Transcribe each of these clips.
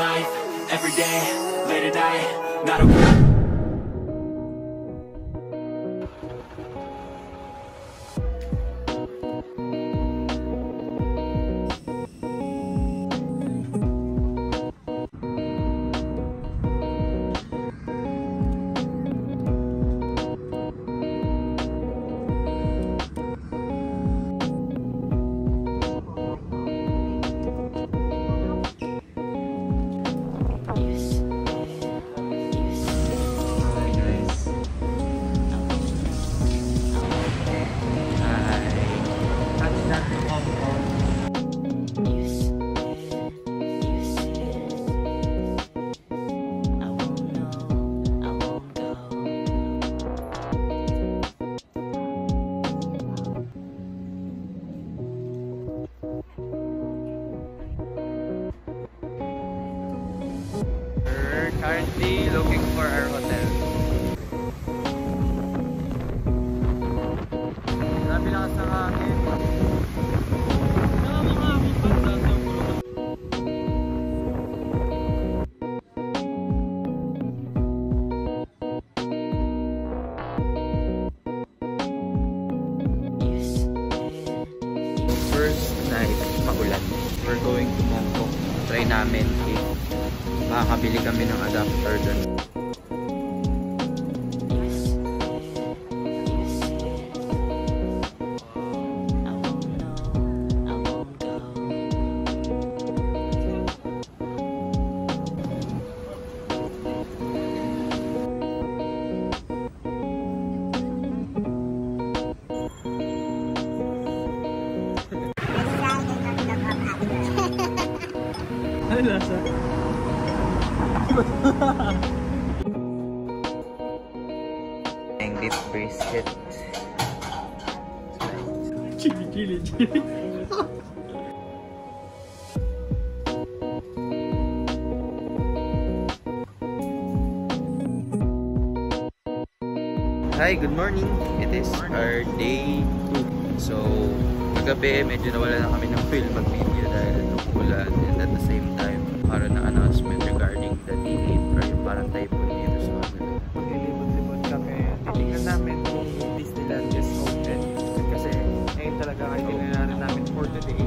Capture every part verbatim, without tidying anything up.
life, every day, late at night, not okay. Currently looking for our hotel. Grabe lakas ng hangin. First night, makulan. We're going to Macau. Try namin if makakabili kami ng adapter dun. Ano lasa? Ang beef brisket. Chili, chili, chili. Hi, good morning. It is our day two. So, kagabi medyo nawala na kami ng feel mag-video dahil umulan, and at the same time, para na announcement regarding the D eight or yung parang typhoon dito sa kanila. Maglilibot-libot kami. Titignan namin kung Disneyland is open. Kasi ngayon talaga kayo tinanarin namin for today.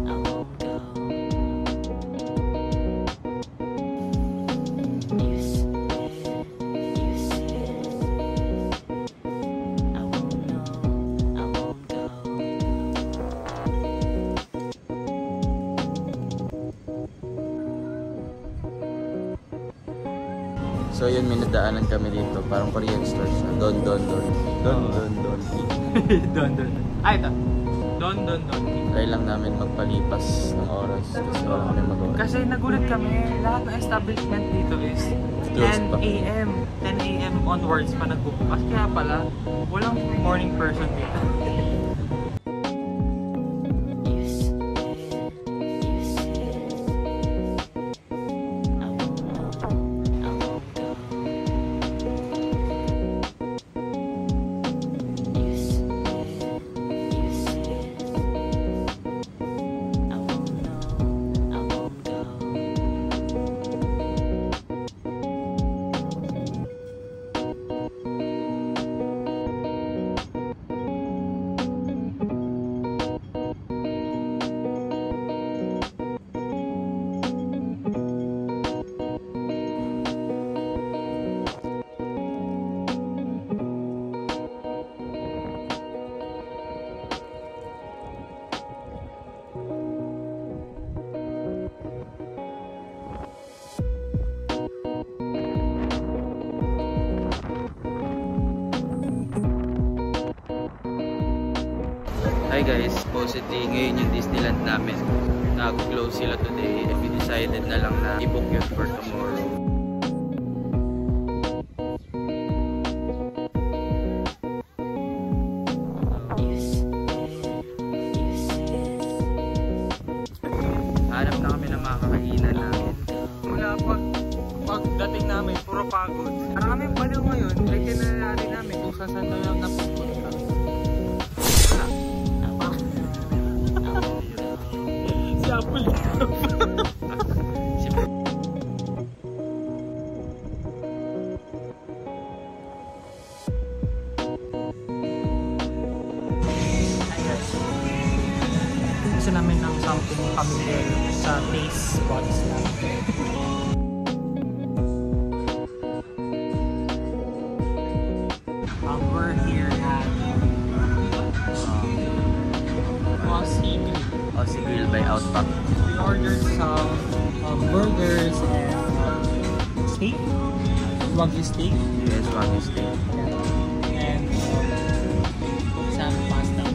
So yun, may nadaanan kami dito, parang Korean store siya. Don Don Don. Don Don Don. Don Don. Ah, ito. Don Don Don. Try lang namin magpalipas ng oras kasi wala kami magawa. Kasi nagulat kami, lahat ng establishment dito is ten A M ten A M onwards pa nagbubukas. Kaya pala, walang morning person dito. Hi guys, supposedly ngayon yung Disneyland namin. Nag-close sila today and we decided na lang na i-book yun for tomorrow. Hanap na kami ng mga kakainan namin. Mula pag pagdating namin, puro pagod. Parang kami baliw ngayon, ay tinanari namin kung saan saan na napupunta. kami din sa taste spots lang. Um, we're here at Aussie Grill. Aussie Grill by Outback. We ordered some um, burgers and um, steak, wagyu steak, Yes, wagyu steak. and um, some pasta.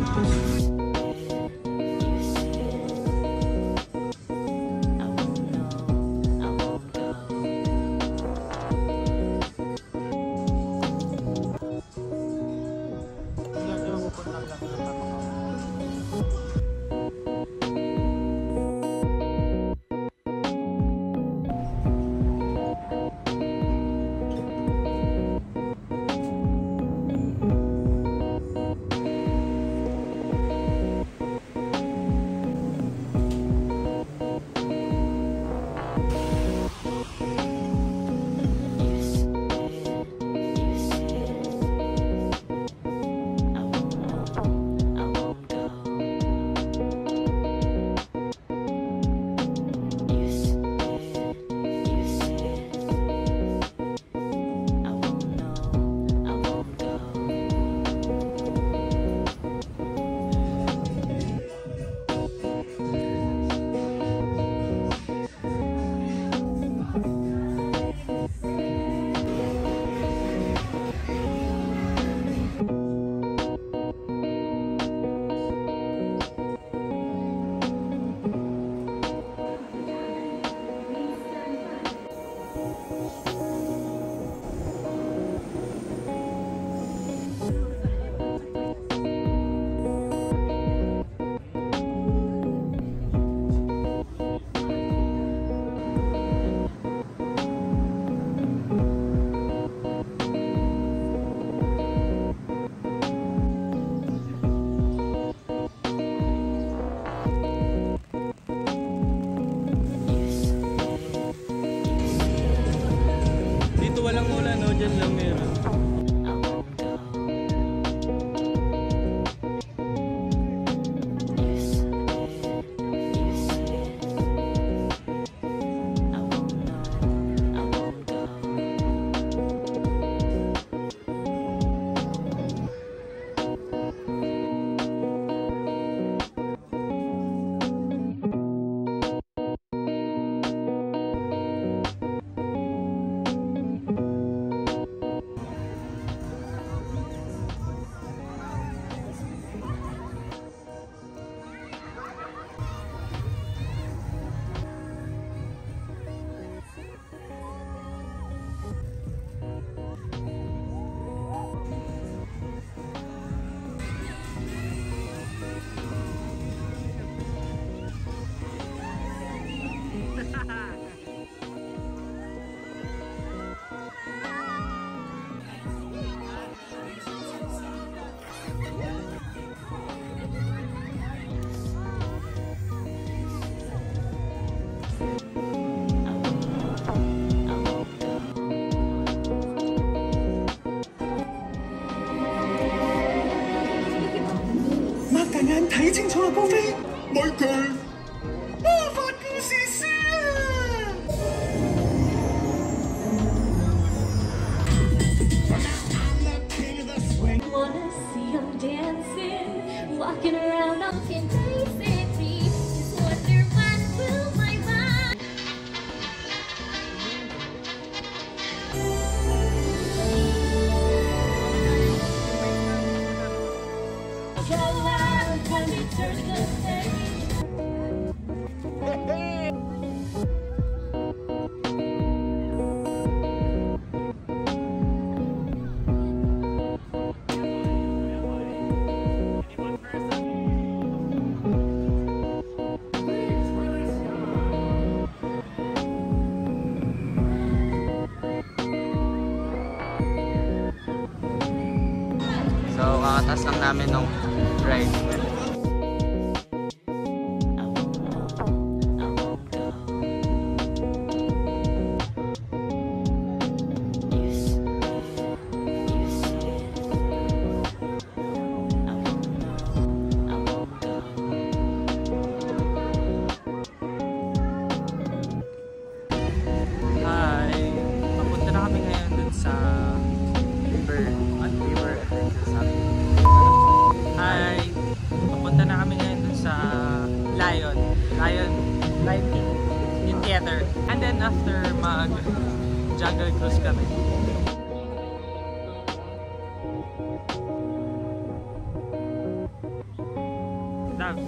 Walang ulan, no? Diyan lang meron. Wanna see 'em dancing, walking around looking crazy. Just wonder what will my mind. Your love when we turn the page. So, kakatas lang namin ng ride. sa River, at River Adventure sa Hi! Papunta na kami ngayon dun sa Lion. Lion, Lion King, yung theater. And then after mag jungle cruise kami. Dami.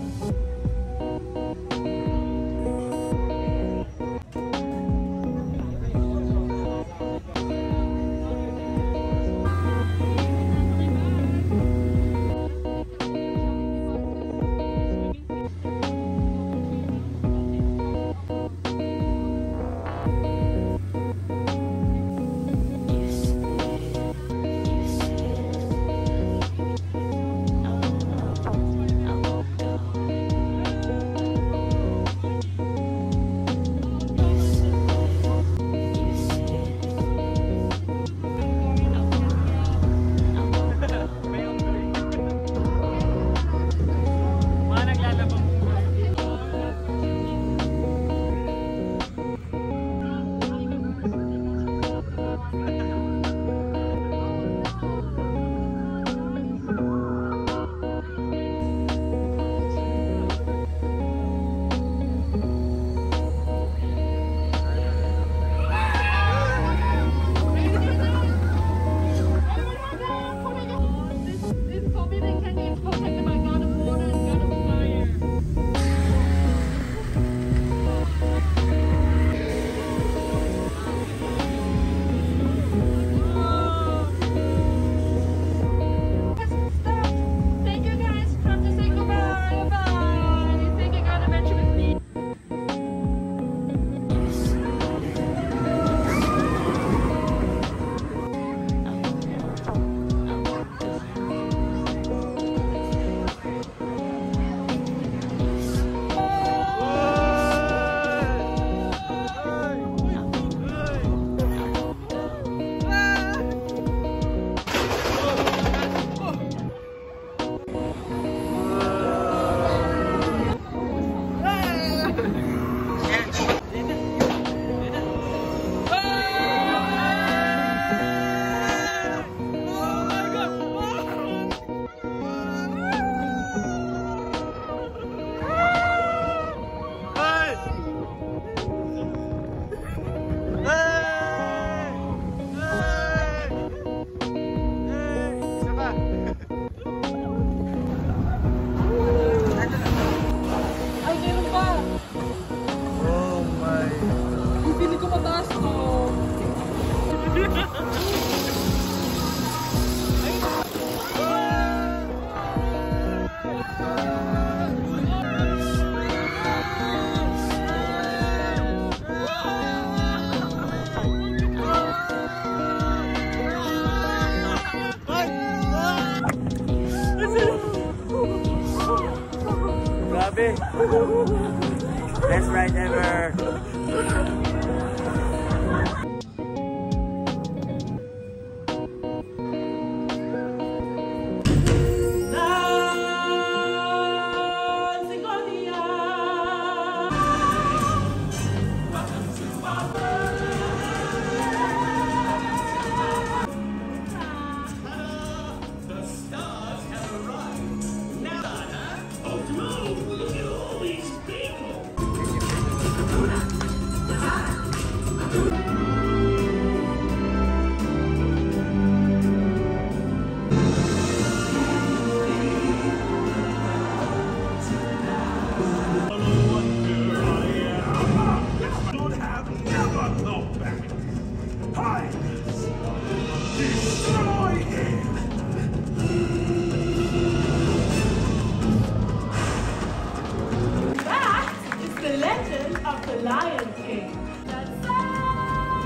Grabe! Best ride ever! That is the legend of the Lion King.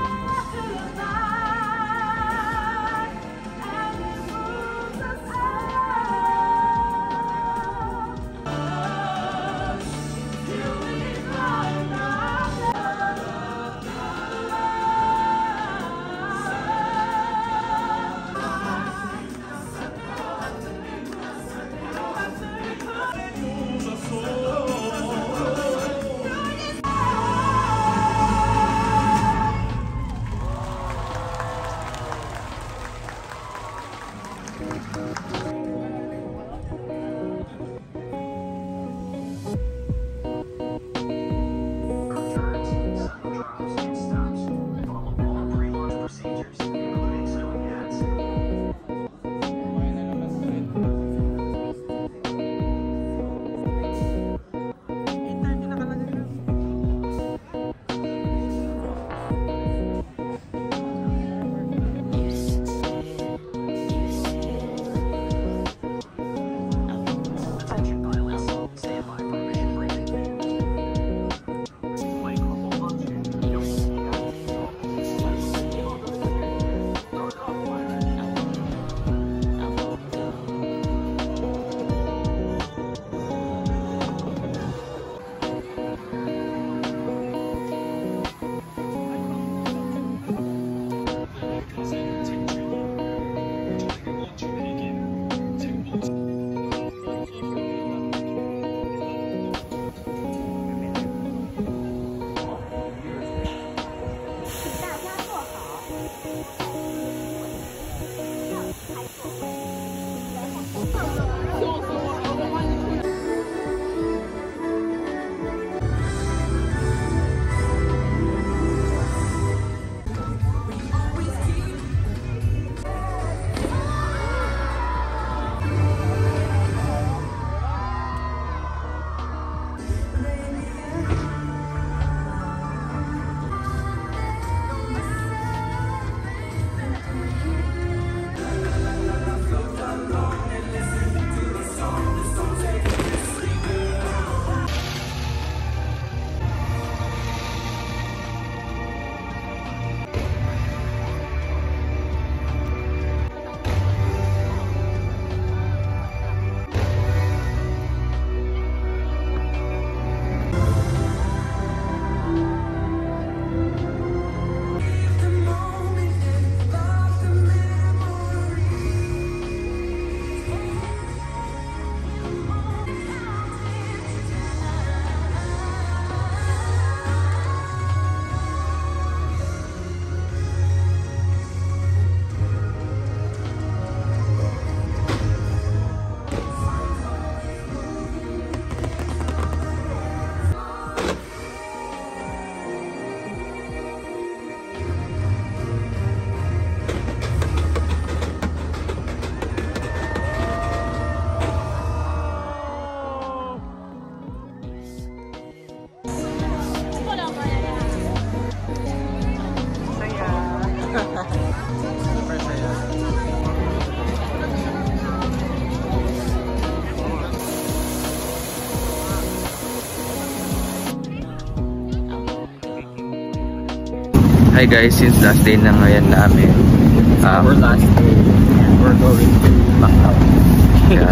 Hi guys, since last day na ngayon namin. Um, Our last day, we're going to Macau. Yeah.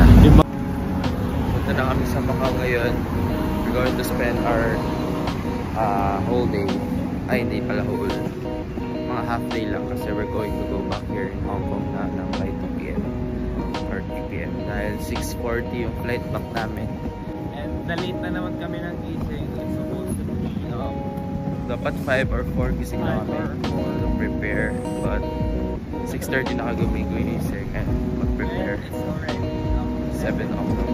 Punta na kami sa Macau ngayon. We're going to spend our uh, whole day. Ay, hindi pala whole. Mga half day lang kasi we're going to go back here in Hong Kong na ng by two P M or three P M dahil six forty yung flight back namin. And na-late na naman kami ng gising. It's supposed to be um, Dapat five or four gising na five kami or four. to prepare, but six thirty na kagabi ko inising and mag-prepare. And it's already um, seven o'clock.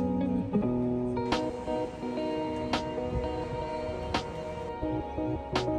Thank you.